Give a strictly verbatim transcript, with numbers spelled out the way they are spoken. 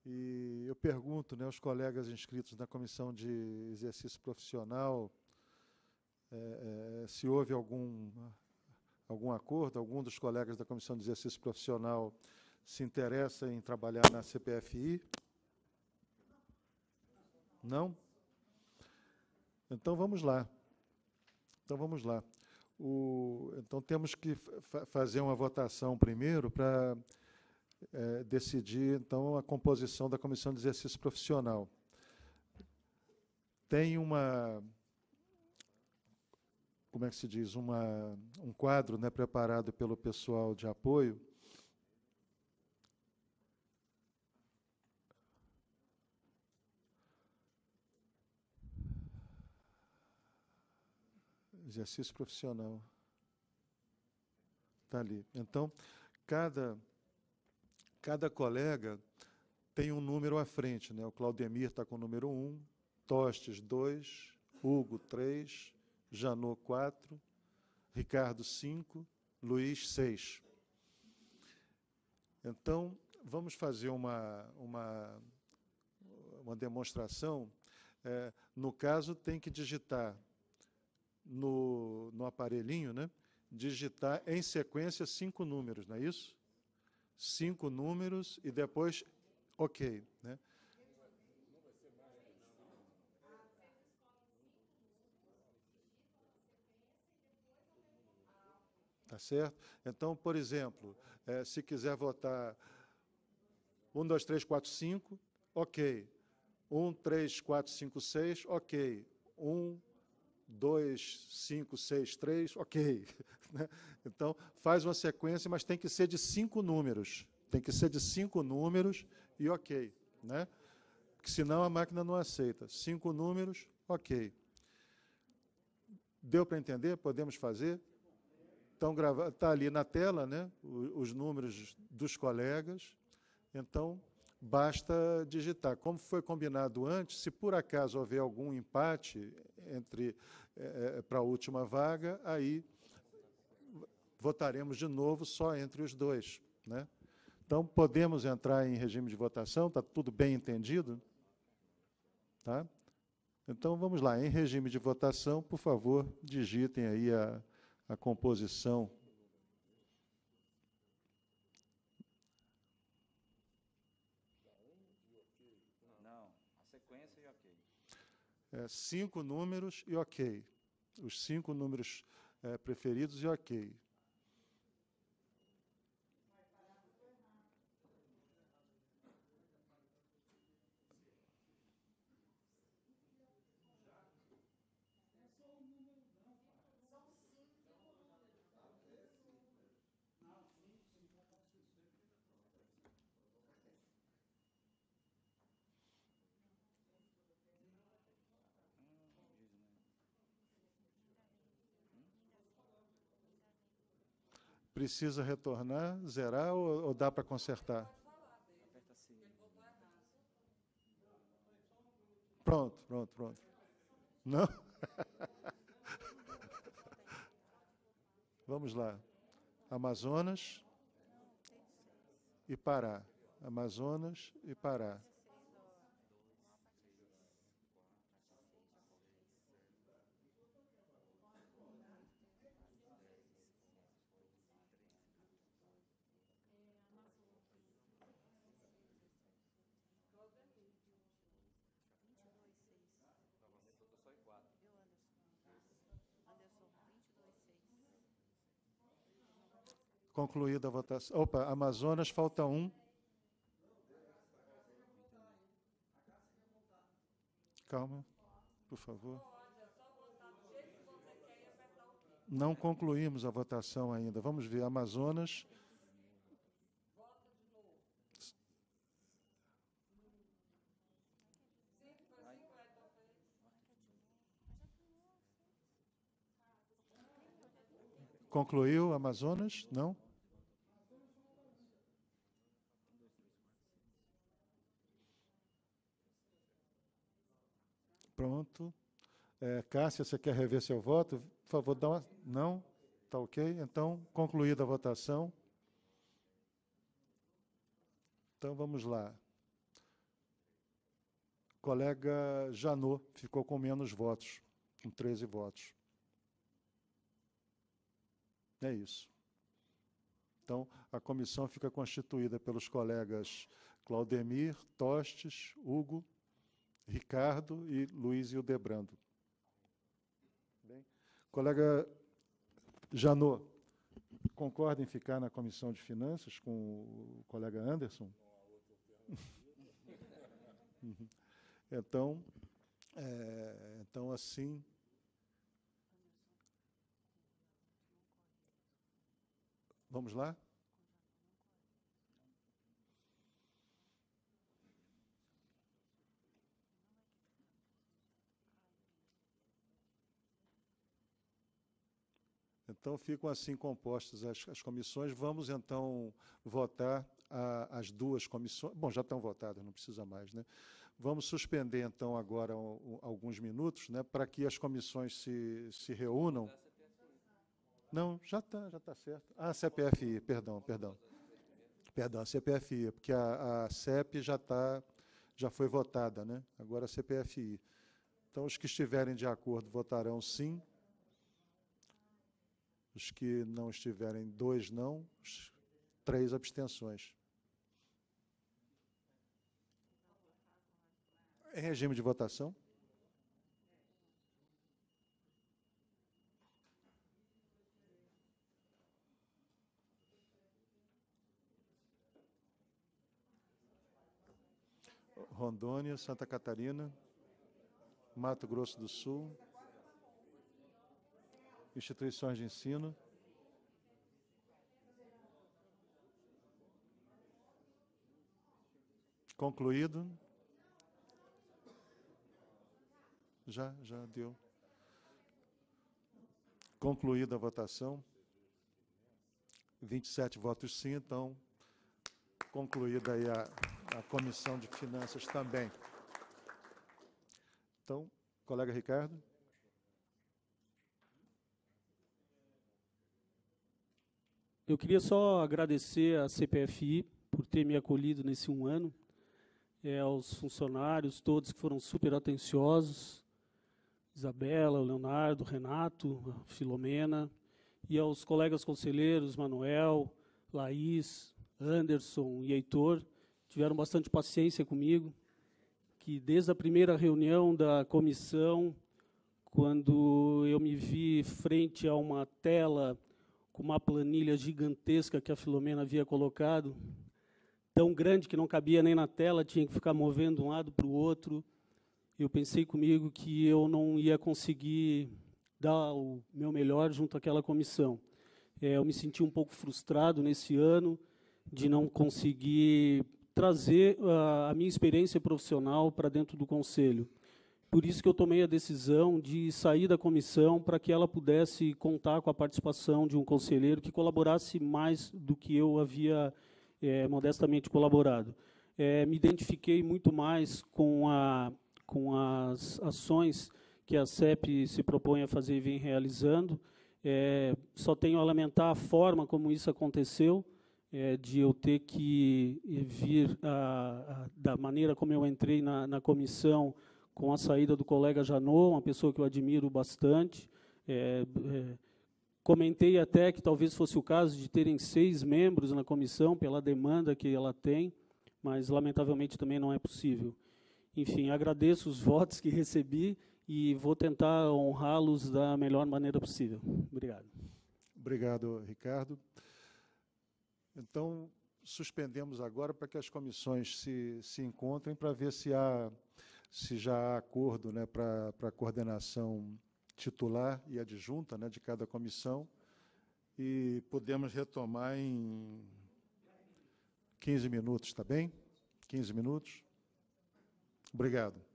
E eu pergunto, né, aos colegas inscritos na Comissão de Exercício Profissional é, é, se houve algum, algum acordo, algum dos colegas da Comissão de Exercício Profissional se interessa em trabalhar na C P F I? Não? Então, vamos lá. Então, vamos lá. O, então, temos que fa fazer uma votação primeiro para é, decidir, então, a composição da Comissão de Exercício Profissional. Tem uma, como é que se diz, uma, um quadro, né, preparado pelo pessoal de apoio. Exercício profissional. Está ali. Então, cada, cada colega tem um número à frente, né? O Claudemir está com o número um, Tostes dois, Hugo três, Janot quatro, Ricardo cinco, Luiz seis. Então, vamos fazer uma, uma, uma demonstração. É, no caso, tem que digitar no, no aparelhinho, né? Digitar em sequência cinco números, não é isso? Cinco números e depois, ok, né? Tá certo? Então, por exemplo, é, se quiser votar um, dois, três, quatro, cinco, ok. um, três, quatro, cinco, seis, ok. um, dois, cinco, seis, três, ok. Então, faz uma sequência, mas tem que ser de cinco números. Tem que ser de cinco números e ok, né? Porque senão a máquina não aceita. Cinco números, ok. Deu para entender? Podemos fazer? Então, está ali na tela, né, os números dos colegas. Então, basta digitar. Como foi combinado antes, se por acaso houver algum empate entre é, para a última vaga, aí votaremos de novo só entre os dois, né? Então, podemos entrar em regime de votação? Está tudo bem entendido? Tá? Então, vamos lá. Em regime de votação, por favor, digitem aí a, a composição. Não, a sequência e ok. É, cinco números e ok. Os cinco números é, preferidos e ok. Precisa retornar, zerar ou, ou dá para consertar? Pronto, pronto, pronto. Não? Vamos lá. Amazonas e Pará. Amazonas e Pará. Concluída a votação. Opa, Amazonas, falta um. Calma, por favor. Não concluímos a votação ainda. Vamos ver. Amazonas. Concluiu Amazonas? Não? Pronto. É, Cássia, você quer rever seu voto? Por favor, dá uma... Não? Está ok? Então, concluída a votação. Então, vamos lá. Colega Janot ficou com menos votos, com treze votos. É isso. Então, a comissão fica constituída pelos colegas Claudemir, Tostes, Hugo, Ricardo e Luiz Hildebrando. Bem, colega Janot, concorda em ficar na Comissão de Finanças com o colega Anderson? Então, é, então, assim... Vamos lá? Então, ficam assim compostas as, as comissões. Vamos, então, votar a, as duas comissões. Bom, já estão votadas, não precisa mais, né? Vamos suspender, então, agora um, um, alguns minutos, né, para que as comissões se, se reúnam. Não, já está, já está certo. Ah, C P F I, perdão, perdão. Perdão, a C P F I, porque a, a C E P já, tá, já foi votada, né? Agora a C P F I. Então, os que estiverem de acordo votarão sim. Os que não estiverem, dois não, três abstenções. Em regime de votação? Rondônia, Santa Catarina, Mato Grosso do Sul, instituições de ensino, concluído. Já, já deu. Concluída a votação. vinte e sete votos sim, então, concluída aí a, a Comissão de Finanças também. Então, colega Ricardo. Eu queria só agradecer à C P F I por ter me acolhido nesse um ano, é, aos funcionários todos que foram super atenciosos, Isabela, Leonardo, Renato, Filomena, e aos colegas conselheiros, Manuel, Laís, Anderson e Heitor, tiveram bastante paciência comigo, que desde a primeira reunião da comissão, quando eu me vi frente a uma tela com uma planilha gigantesca que a Filomena havia colocado, tão grande que não cabia nem na tela, tinha que ficar movendo de um lado para o outro. Eu pensei comigo que eu não ia conseguir dar o meu melhor junto àquela comissão. É, eu me senti um pouco frustrado nesse ano de não conseguir trazer a, a minha experiência profissional para dentro do Conselho. Por isso que eu tomei a decisão de sair da comissão para que ela pudesse contar com a participação de um conselheiro que colaborasse mais do que eu havia é, modestamente colaborado. É, me identifiquei muito mais com, a, com as ações que a C E P se propõe a fazer e vem realizando. É, só tenho a lamentar a forma como isso aconteceu, é, de eu ter que vir a, a, da maneira como eu entrei na, na comissão, com a saída do colega Janot, uma pessoa que eu admiro bastante. É, é, comentei até que talvez fosse o caso de terem seis membros na comissão, pela demanda que ela tem, mas, lamentavelmente, também não é possível. Enfim, agradeço os votos que recebi e vou tentar honrá-los da melhor maneira possível. Obrigado. Obrigado, Ricardo. Então, suspendemos agora para que as comissões se, se encontrem para ver se há... se já há acordo, né, para a coordenação titular e adjunta, né, de cada comissão, e podemos retomar em quinze minutos, está bem? quinze minutos. Obrigado.